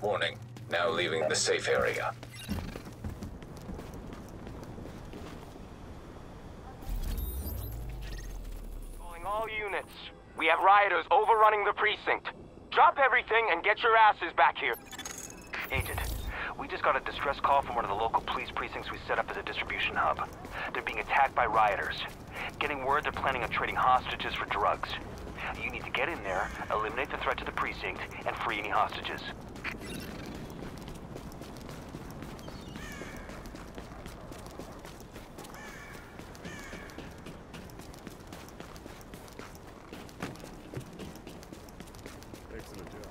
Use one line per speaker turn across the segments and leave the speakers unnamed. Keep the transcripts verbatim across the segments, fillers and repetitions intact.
Warning, now leaving the safe area.
Calling all units. We have rioters overrunning the precinct. Drop everything and get your asses back here. Agent, we just got a distress call from one of the local police precincts we set up as a distribution hub. They're being attacked by rioters. Getting word they're planning on trading hostages for drugs. You need to get in there, eliminate the threat to the precinct, and free any hostages.
Excellent job.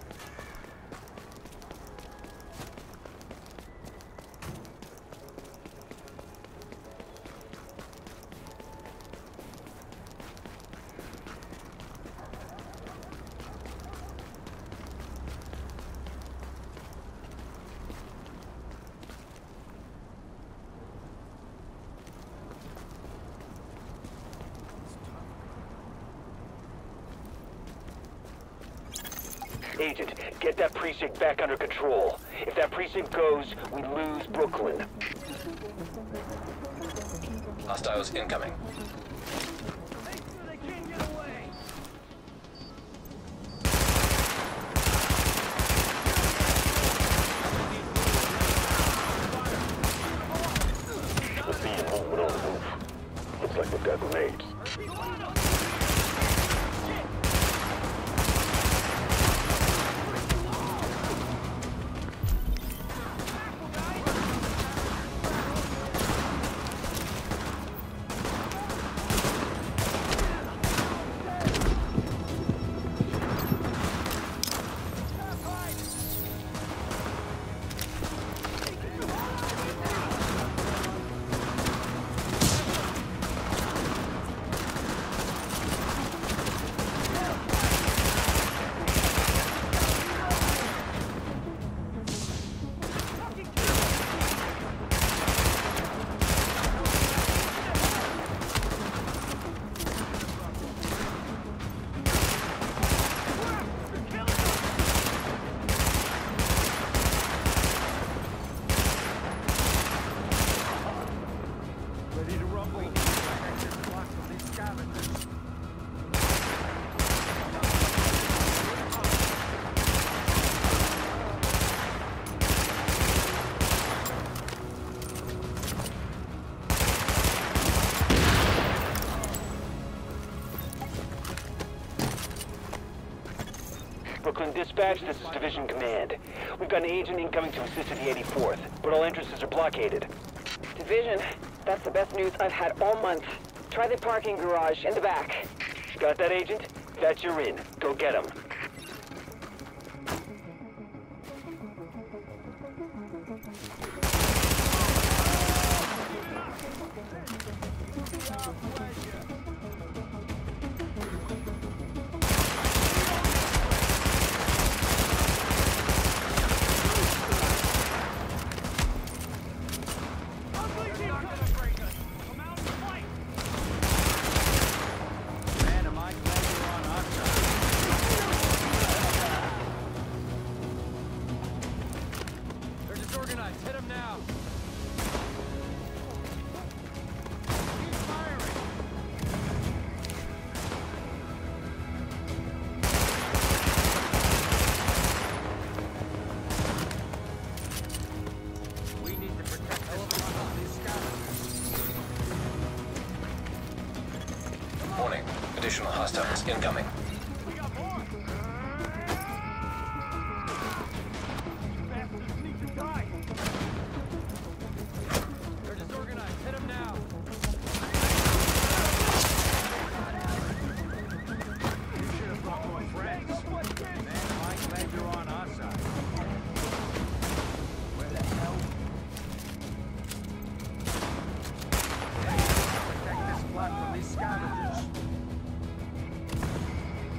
Agent, get that precinct back under control. If that precinct goes, we lose Brooklyn.
Hostiles incoming.
Let's see you moving on the roof. Looks like they've got grenades. Brooklyn Dispatch, this is Division Command. We've got an agent incoming to assist at the eighty-fourth, but all entrances are blockaded.
Division, that's the best news I've had all month. Try the parking garage in the back.
Got that, Agent? That's your in. Go get him.
Hit him now! We need to protect these scavengers.
Warning, additional hostiles incoming.
We got more! They're disorganized. Hit them now. You should have brought more friends. Man, I'm glad you're on our side. Where the hell? Protect this flat from these scavengers.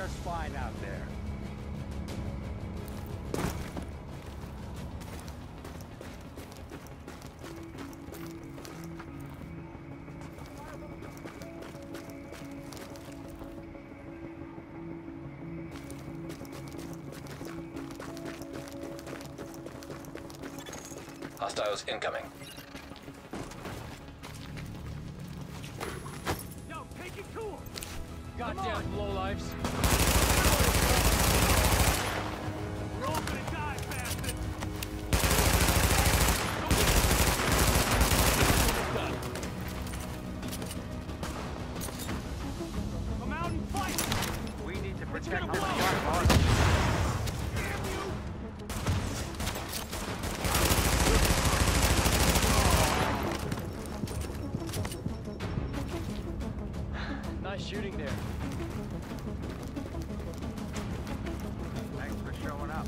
just fine out there.
Hostiles incoming.
Yo, take it to him! Goddamn lowlifes. We're all gonna die, bastard! Come out and fight! We need to protect this block. Damn you! Nice shooting there. Thanks for showing up.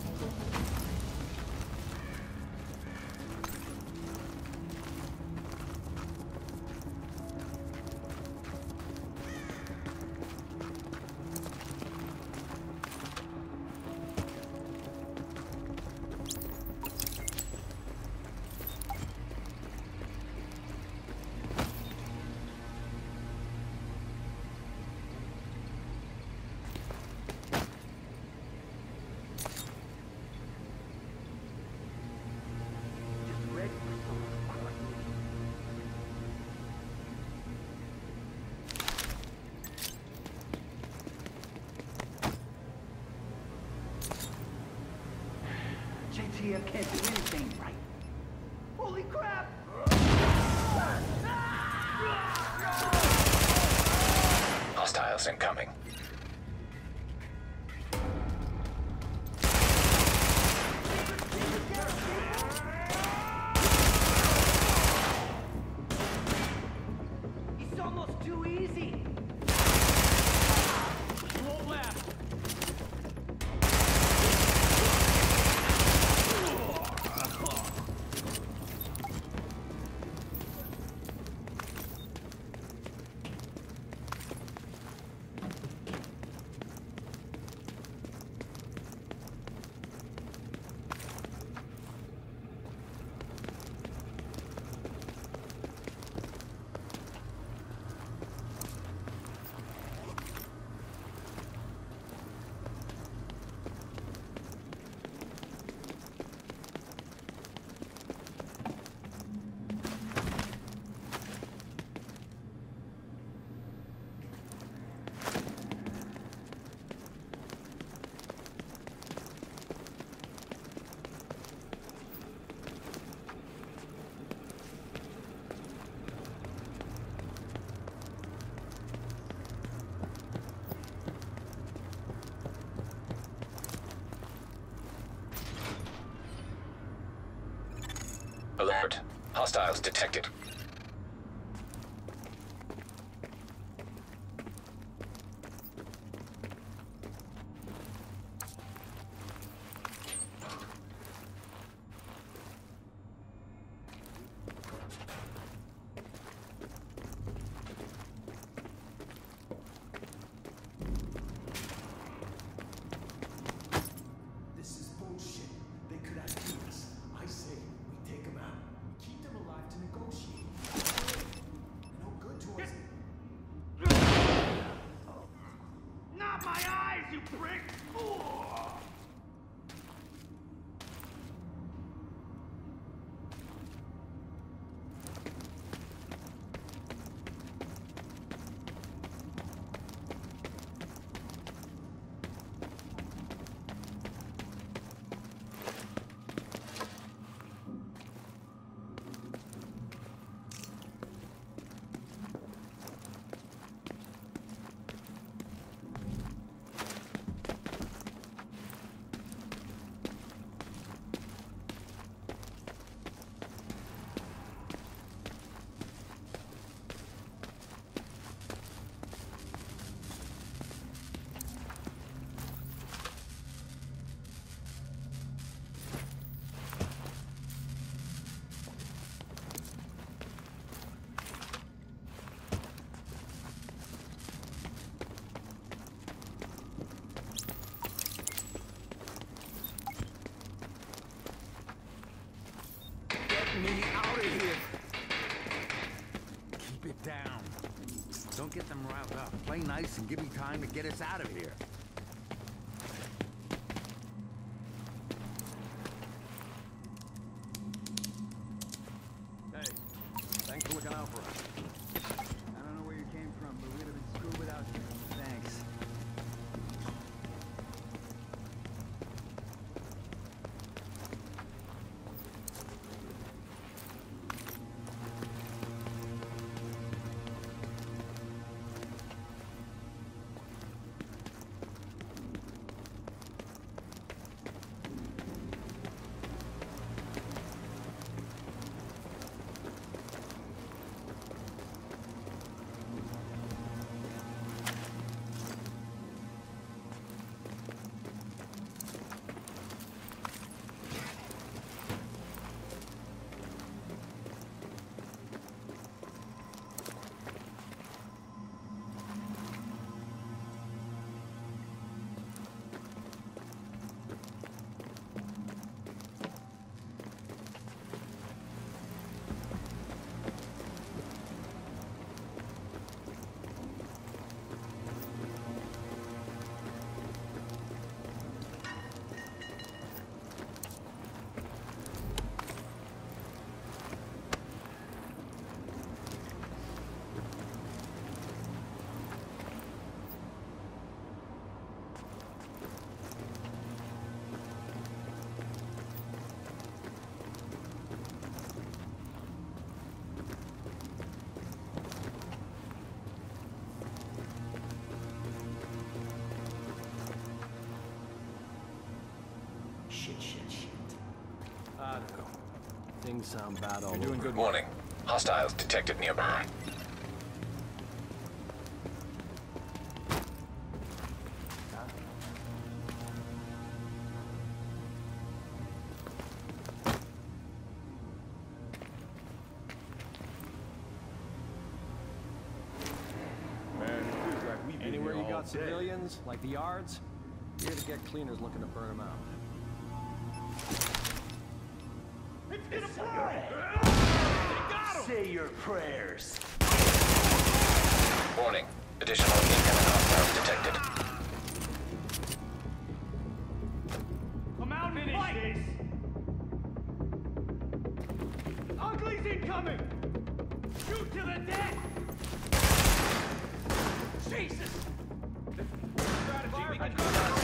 J T F can't do anything right. Holy crap!
Hostiles incoming.
It's almost too easy.
You won't laugh.
Alert. Hostiles detected.
This is bullshit. They could outdo us. I say we take them out. Keep them alive to negotiate. No good to us.
Not my eyes, you prick!
get them riled up. Play nice and give me time to get us out of here.
Hey, thanks for looking out for us.
I don't know where you came from, but we'd have been screwed without you. Thanks.
Shit, shit, shit.
I don't know. Things sound bad all
You're doing
over.
good.
Warning. Hostiles detected nearby.
Man, it feels like we've been Anywhere you got civilians, like the yards, here to get cleaners looking to burn them out.
Say your prayers.
Warning. Additional incoming hostiles detected.
Come out and fight! Ugly's incoming! Shoot to the death! Jesus! Strategy we can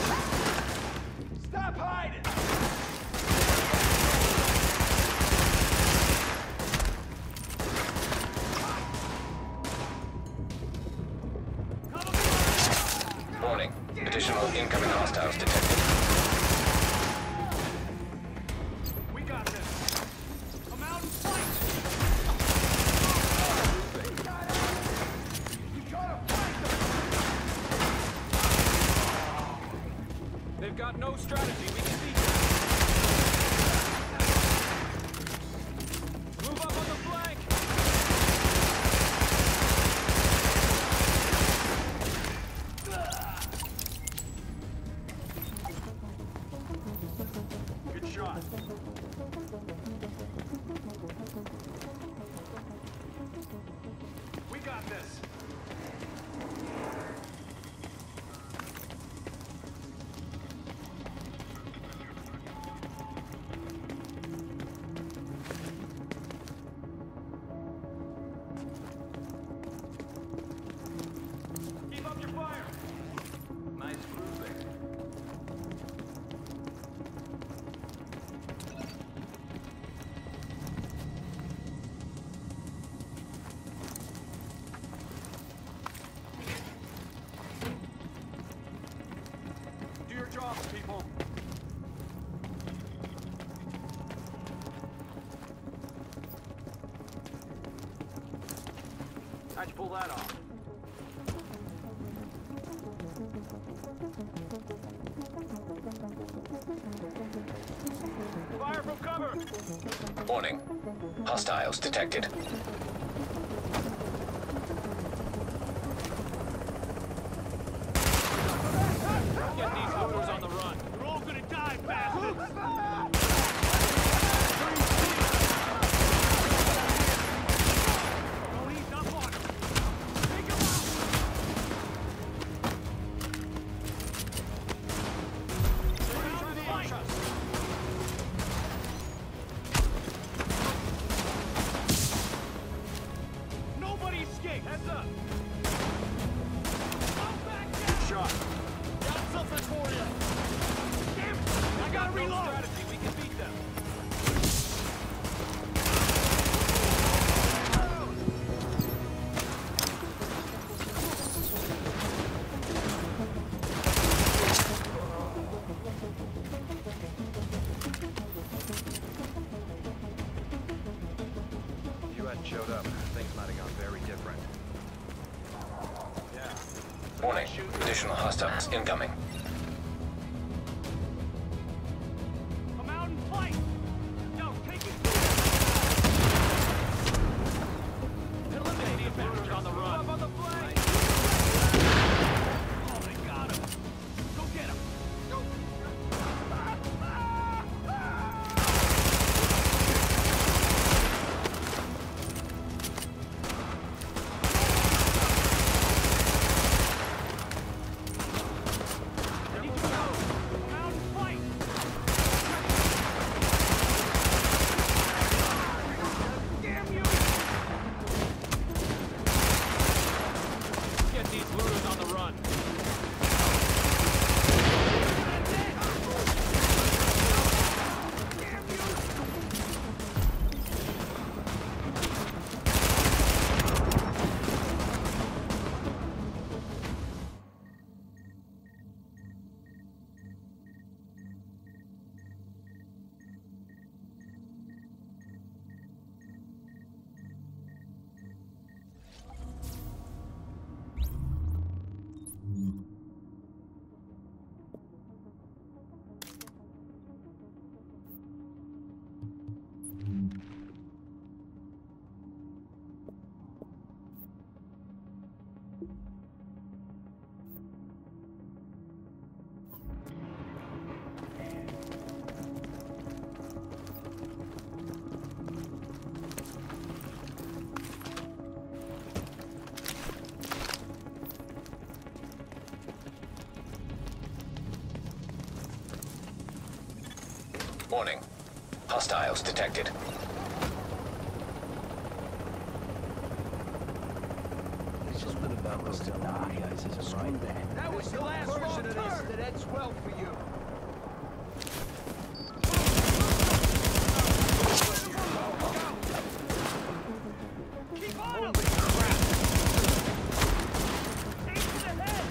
Stop hiding!
Warning. Additional incoming hostiles detected.
We got this! Come out and fight! We gotta fight them! They've got no strategy. We can beat them. Move up on the flank! Good shot. We got this. Keep up your fire. Nice grooving. Do your jobs, people. How'd you pull that off? Fire from cover!
Warning. Hostiles detected.
Get these looters on the run. You're all gonna die, bastards! Don't ease up on them. Take them out!
Warning. Additional hostiles incoming.
Come out and fight! Yo, take it! Eliminate the advantage on the run. Up on the flank! Oh, they got him. Go get him. Go.
Warning. Hostiles detected.
It's just been about us to die, guys. It's a right.
That was the last version of this that ends well for you.
Keep on him! Holy crap! Aim to the head!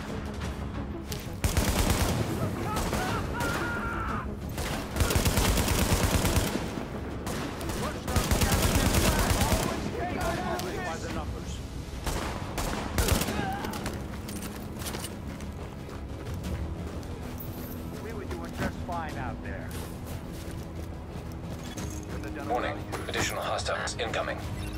By the numbers.
We were doing just fine out there.
Warning. Additional hostiles incoming.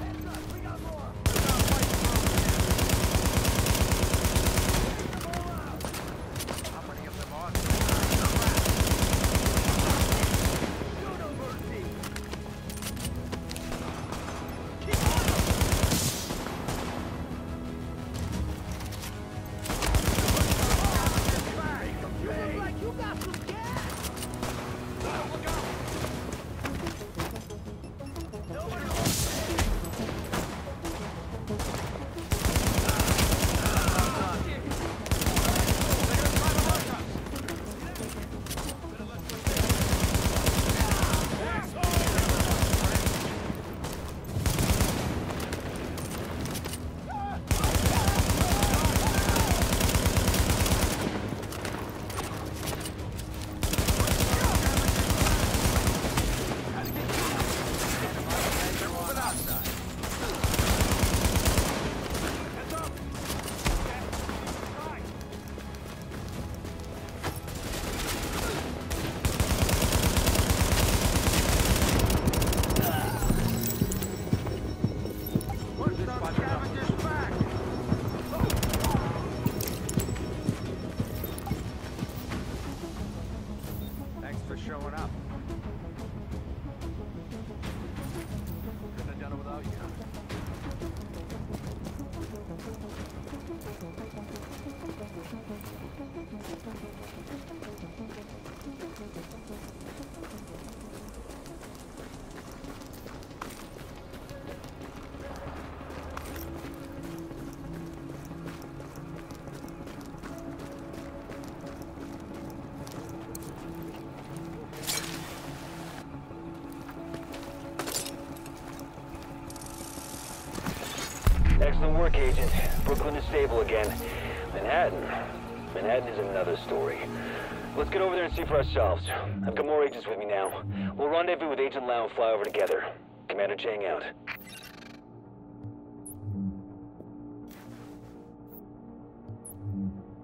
Thanks for showing up. Couldn't have done it without you.
Excellent work, Agent. Brooklyn is stable again. Manhattan. Manhattan is another story. Let's get over there and see for ourselves. I've got more agents with me now. We'll rendezvous with Agent Lau and fly over together. Commander Chang out.
Mm-hmm.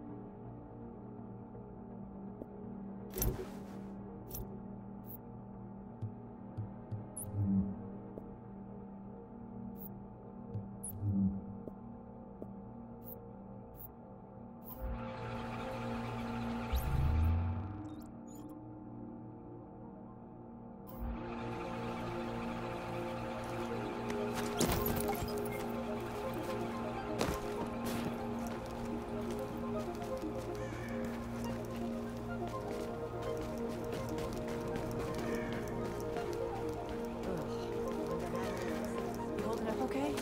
You holding up okay?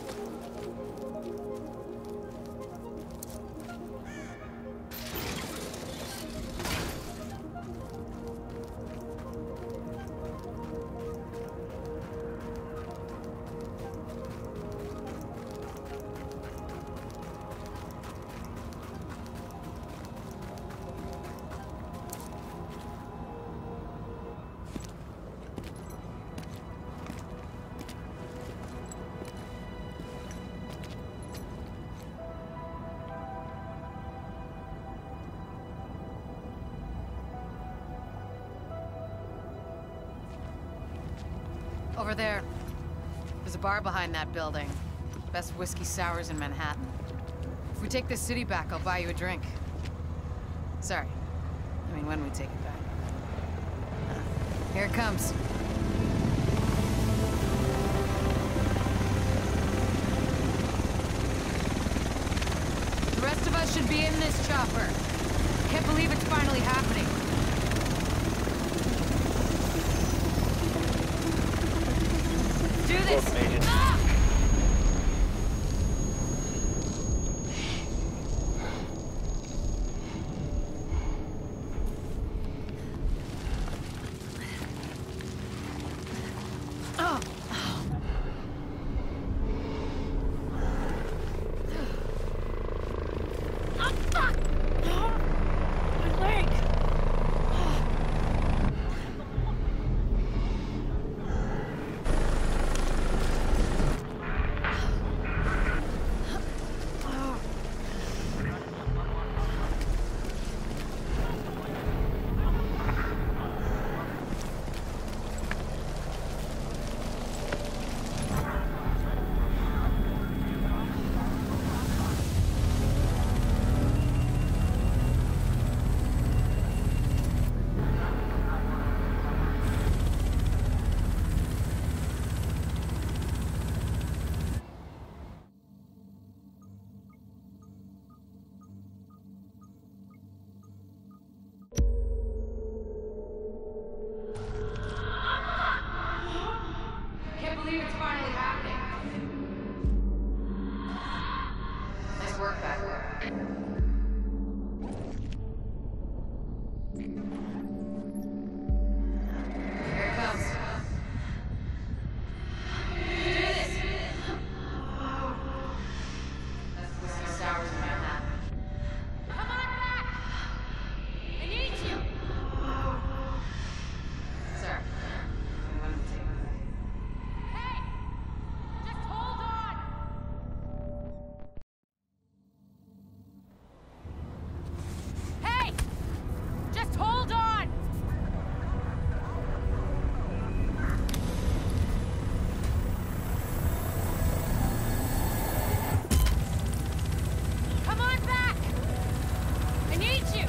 Over there. There's a bar behind that building. Best whiskey sours in Manhattan. If we take this city back, I'll buy you a drink. Sorry. I mean, when we take it back. Uh, here it comes. The rest of us should be in this chopper. Can't believe it's finally happening. Do this!
Welcome, Agent.
Ah! Oh. Oh, fuck! My leg! Can't believe it's finally happening. Nice work back there. Here it comes. Do this! That's whiskey sours in Manhattan. Come on back! I need you! Sir, when we take it back. Hey! Just hold on! Hey! Just hold on! Come on back! I need you!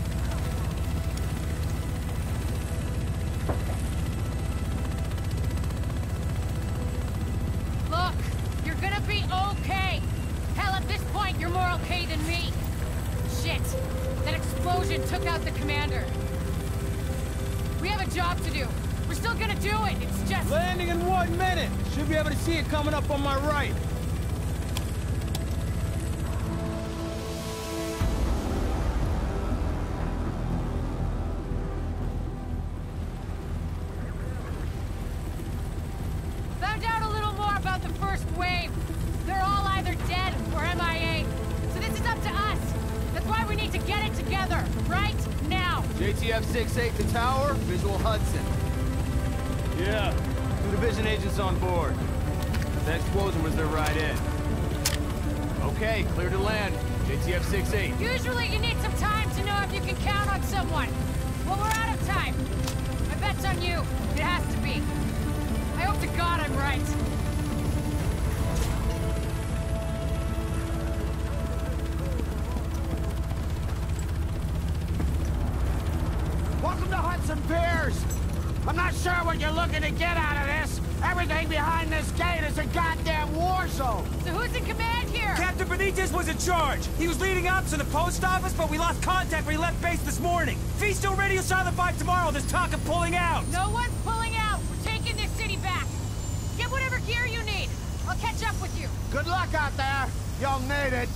Look, you're gonna be okay. Hell, at this point, you're more okay than me. Shit, that explosion took out the commander. We have a job to do. We're still gonna do it, it's just...
Landing in one minute! Should be able to see it coming up on my right.
Found out a little more about the first wave. They're all either dead or M I A. So this is up to us. That's why we need to get it together, right now.
J T F six eight to tower, visual Hudson. Yeah, two division agents on board. The explosion was their right in. Okay, clear to land. J T F six eight.
Usually you need some time to know if you can count on someone. Well, we're out of time. My bet's on you. It has to be. I hope to God I'm right.
Welcome to Hudson Piers! I'm not sure what you're looking to get out of this. Everything behind this gate is a goddamn war zone.
So who's in command here?
Captain Benitez was in charge. He was leading ops in the post office, but we lost contact when he left base this morning. If he's still radio silent by tomorrow, there's talk of pulling out.
No one's pulling out. We're taking this city back. Get whatever gear you need. I'll catch up with you.
Good luck out there. You'll need it.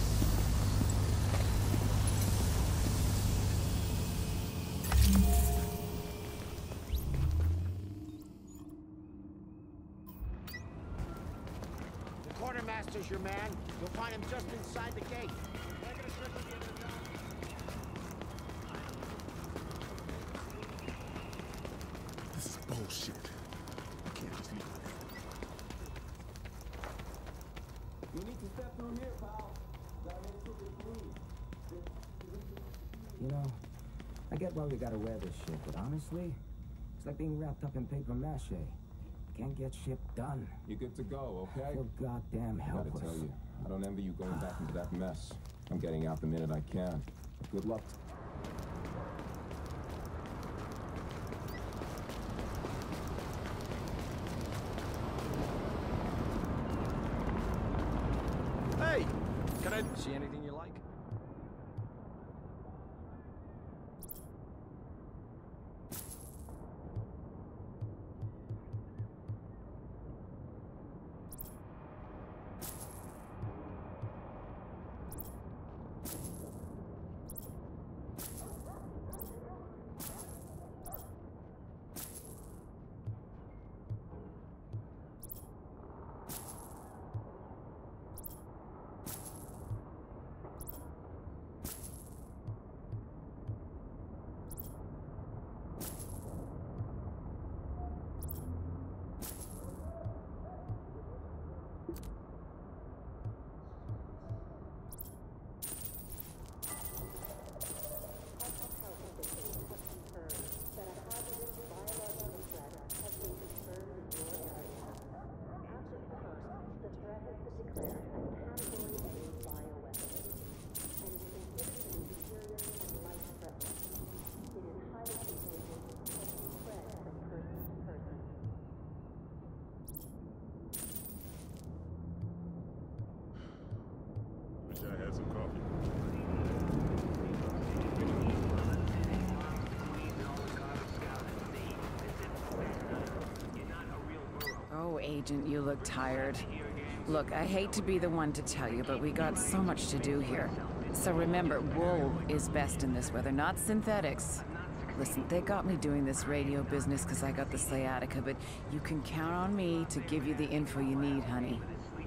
Quartermaster's your man. You'll find him just inside the gate.
This is bullshit. I can't just leave it.
You need to step through here, pal.
You know, I get why we gotta wear this shit, but honestly, it's like being wrapped up in paper mache. Can't get shit done.
You're good to go, okay?
I feel goddamn helpless.
I gotta tell you, I don't envy you going back into that mess. I'm getting out the minute I can. Good luck.
Hey! Can I see anything you like?
Oh, Agent, you look tired. Look, I hate to be the one to tell you, but we got so much to do here. So remember, wool is best in this weather, not synthetics. Listen, they got me doing this radio business because I got the sciatica, but you can count on me to give you the info you need, honey.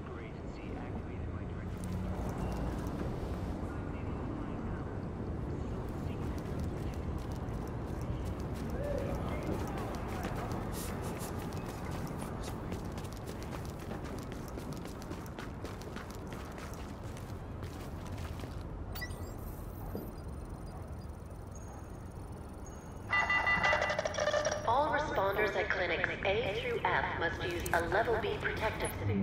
All responders at clinics A through F must use a level B protective suit.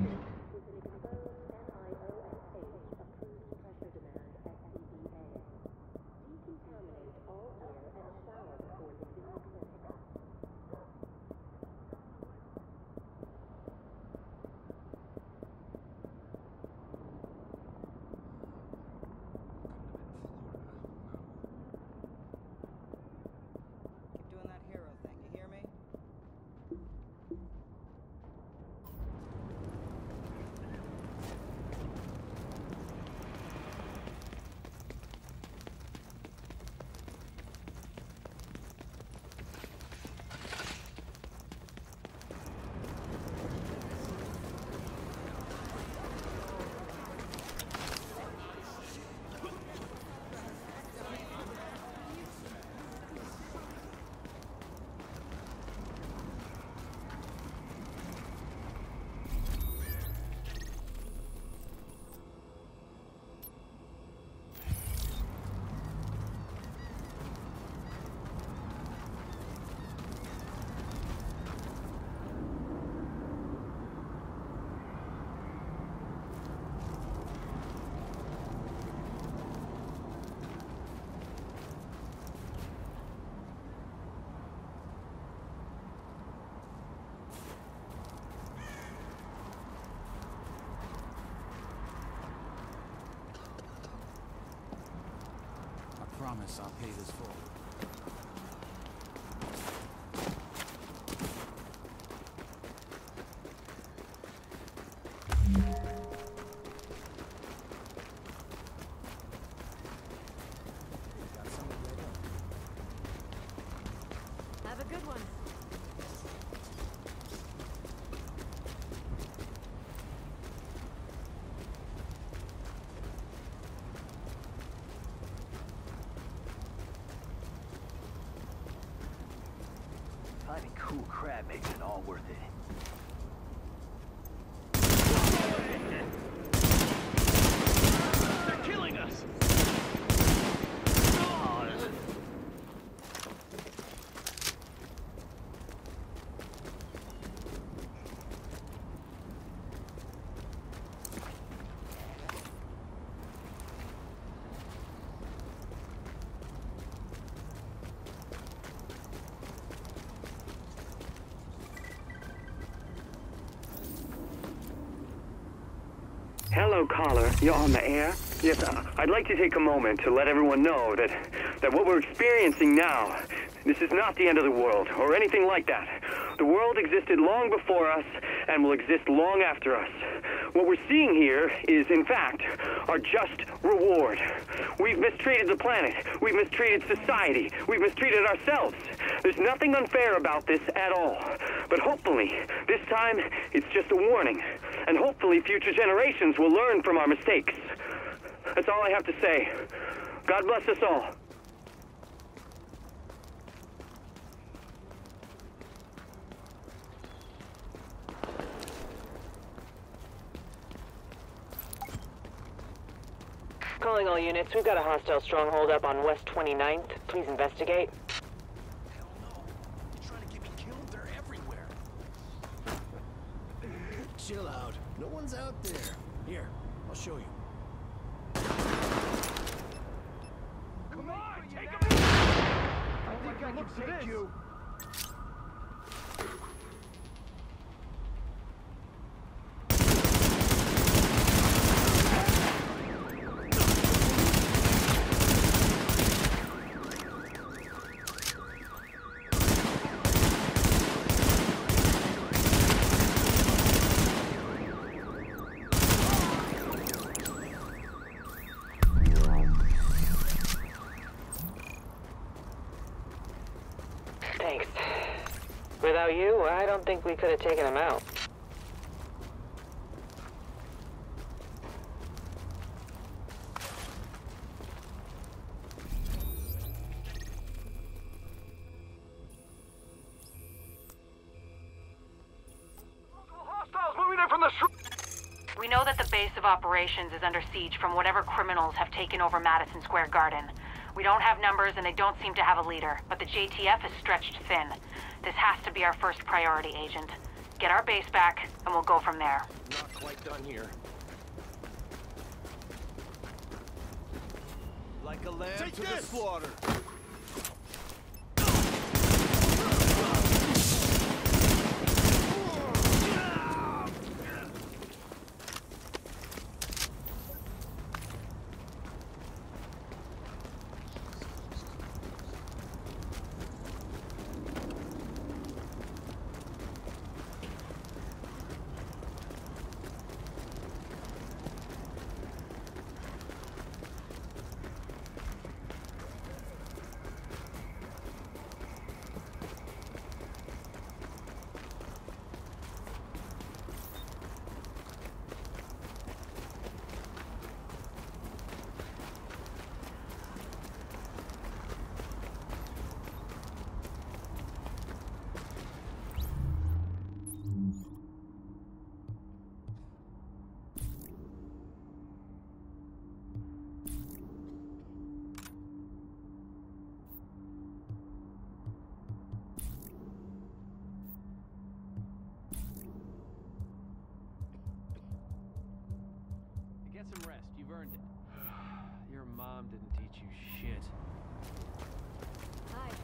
promise I'll pay this full.
Have a good one.
Finding cool crap makes it all worth it. They're killing us!
Hello, caller. You're on the air? Yes, uh, I'd like to take a moment to let everyone know that, that what we're experiencing now, this is not the end of the world, or anything like that. The world existed long before us, and will exist long after us. What we're seeing here is, in fact, our just reward. We've mistreated the planet. We've mistreated society. We've mistreated ourselves. There's nothing unfair about this at all. But hopefully, this time, it's just a warning. And hopefully, future generations will learn from our mistakes. That's all I have to say. God bless us all.
Calling all units. We've got a hostile stronghold up on West twenty-ninth. Please investigate.
Hell no. They're trying to get me killed. They're everywhere. Chill out. No one's out there. Here, I'll show you.
Come on, take him in! I think I can take you.
Thanks. Without you, I don't think we could have taken him out.
Hostiles moving in from the street!
We know that the base of operations is under siege from whatever criminals have taken over Madison Square Garden. We don't have numbers and they don't seem to have a leader, but the J T F is stretched thin. This has to be our first priority, Agent. Get our base back, and we'll go from there.
Not quite done here.
Like a lamb
Take
to
this!
the slaughter. Get some rest. You've earned it. Your mom didn't teach you shit.
Hi.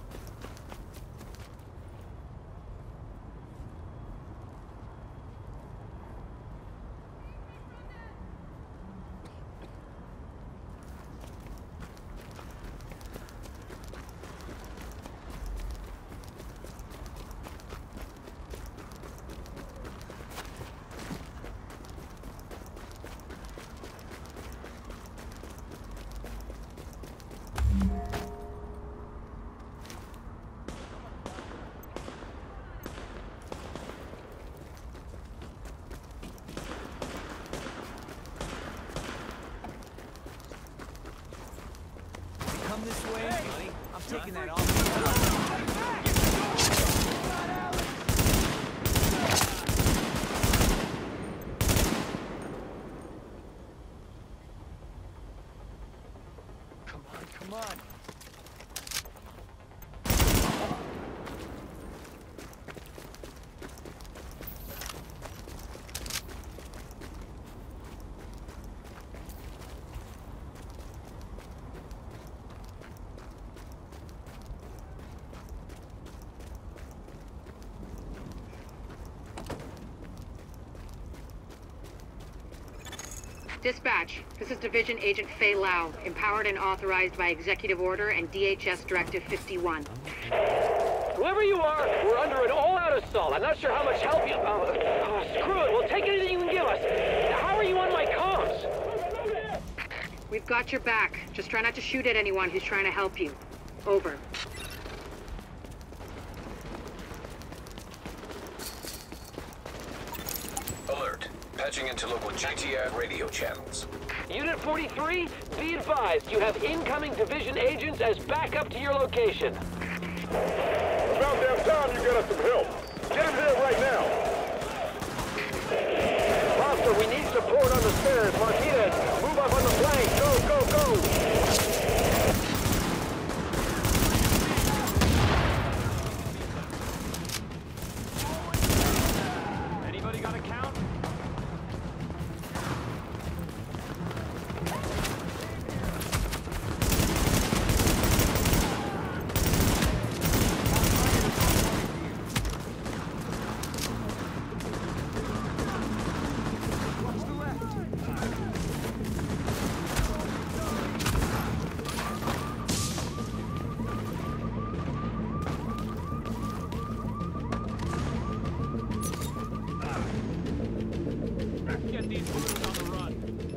come this way, buddy. I'm taking that off. Come on, come on.
Dispatch, this is Division Agent Fei Lau, empowered and authorized by Executive Order and D H S Directive fifty-one.
Whoever you are, we're under an all-out assault. I'm not sure how much help you... Oh, oh, screw it. We'll take anything you can give us. How are you on my comms?
We've got your back. Just try not to shoot at anyone who's trying to help you. Over.
Alert. Patching into local G T A radio channels.
Unit forty-three, be advised, you have incoming division agents as backup to your location.
About damn time you get us some help. Get him here right now.
Foster, we need support on the stairs. Martinez, move up on the flank. Go, go, go.
Anybody got a count? Get these hooders on the run.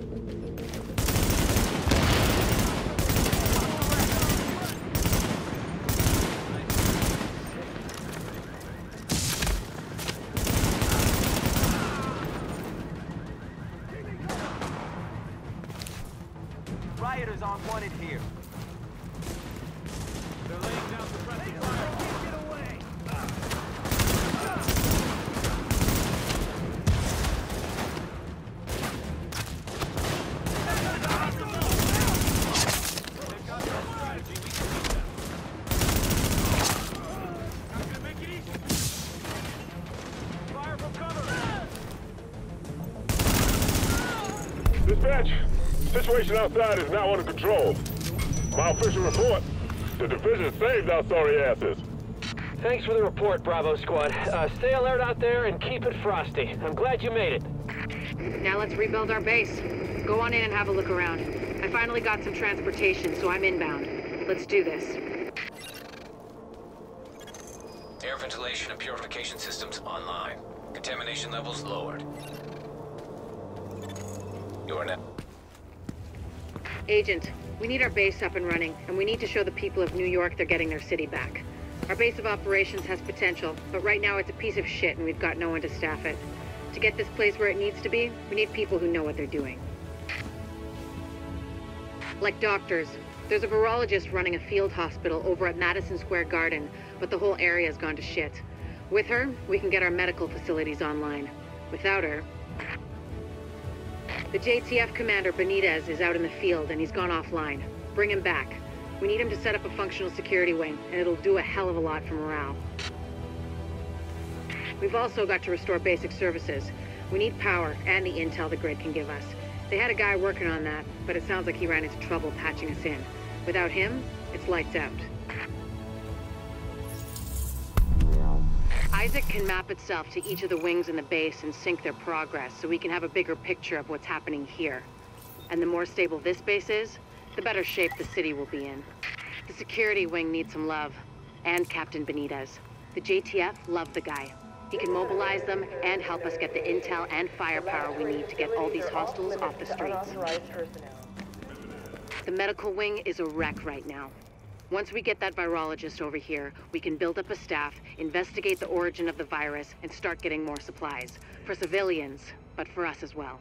Rioters aren't wanted here. They're laying down suppressing fire. Get away!
Dispatch, situation outside is now under control. My official report, the division saved our sorry asses.
Thanks for the report, Bravo Squad. Uh, stay alert out there and keep it frosty. I'm glad you made it.
Now let's rebuild our base. Go on in and have a look around. I finally got some transportation, so I'm inbound. Let's do this.
Air ventilation and purification systems online. Contamination levels lowered. You are now.
Agent, we need our base up and running, and we need to show the people of New York they're getting their city back. Our base of operations has potential, but right now it's a piece of shit and we've got no one to staff it. To get this place where it needs to be, we need people who know what they're doing. Like doctors. There's a virologist running a field hospital over at Madison Square Garden, but the whole area's gone to shit. With her, we can get our medical facilities online. Without her... The J T F commander, Benitez, is out in the field and he's gone offline. Bring him back. We need him to set up a functional security wing, and it'll do a hell of a lot for morale. We've also got to restore basic services. We need power and the intel the grid can give us. They had a guy working on that, but it sounds like he ran into trouble patching us in. Without him, it's lights out. Isaac can map itself to each of the wings in the base and sync their progress so we can have a bigger picture of what's happening here. And the more stable this base is, the better shape the city will be in. The security wing needs some love, and Captain Benitez. The J T F love the guy. He can mobilize them and help us get the intel and firepower we need to get all these hostiles off the streets. The medical wing is a wreck right now. Once we get that virologist over here, we can build up a staff, investigate the origin of the virus, and start getting more supplies. For civilians, but for us as well.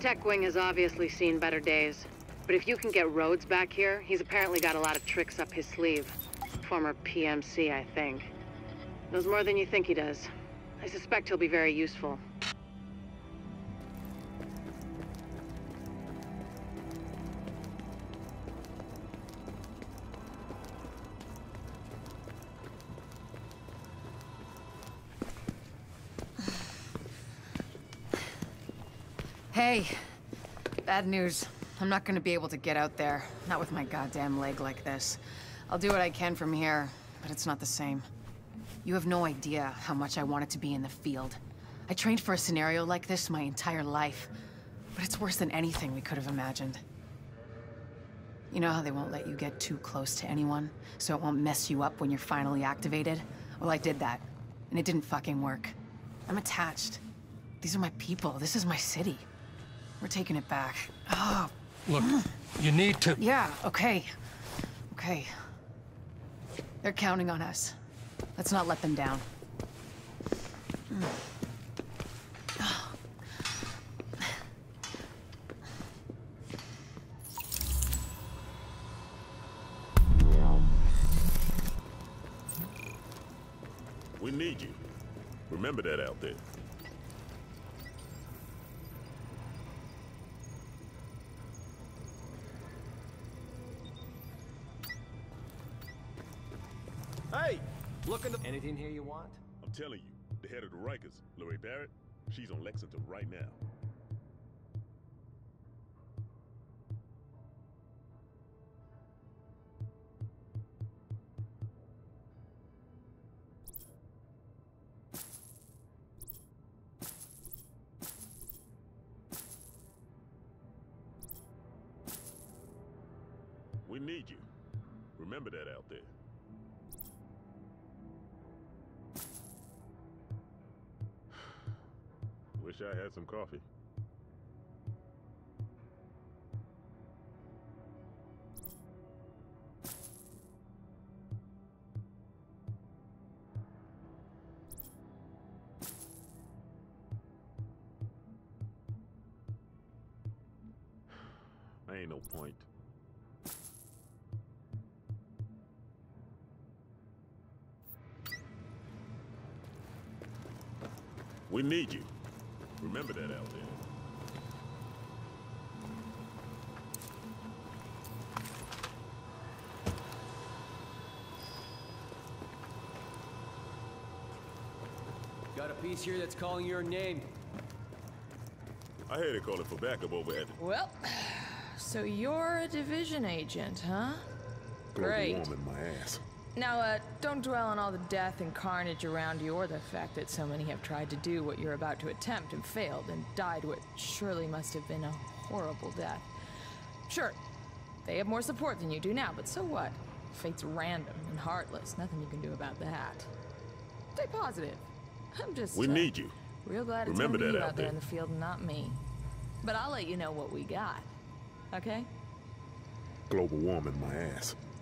Tech Wing has obviously seen better days. But if you can get Rhodes back here, he's apparently got a lot of tricks up his sleeve. Former P M C, I think. Knows more than you think he does. I suspect he'll be very useful.
Hey, bad news. I'm not gonna be able to get out there. Not with my goddamn leg like this. I'll do what I can from here, but it's not the same. You have no idea how much I wanted to be in the field. I trained for a scenario like this my entire life, but it's worse than anything we could have imagined. You know how they won't let you get too close to anyone, so it won't mess you up when you're finally activated? Well, I did that, and it didn't fucking work. I'm attached. These are my people. This is my city. We're taking it back. Oh.
Look, you need to...
Yeah, okay. Okay. They're counting on us. Let's not let them down.
We need you. Remember that out there.
Hey! Look in the... Anything here you want?
I'm telling you, the head of the Rikers, Lori Barrett, she's on Lexington right now. We need you. Remember that out there. Wish I had some coffee. Ain't no point. We need you. Remember that out there.
Got a piece here that's calling your name.
I heard it calling for backup over at...
Well, so you're a division agent, huh?
Global
Great.
warming my ass.
Now, uh, don't dwell on all the death and carnage around you or the fact that so many have tried to do what you're about to attempt and failed and died what surely must have been a horrible death. Sure, they have more support than you do now, but so what? Fate's random and heartless. Nothing you can do about that. Stay positive. I'm just,
We
uh,
need you.
real glad it's
Remember
gonna be
that
you
out
out there
there.
in the field and not me. But I'll let you know what we got. Okay?
Global warming my ass.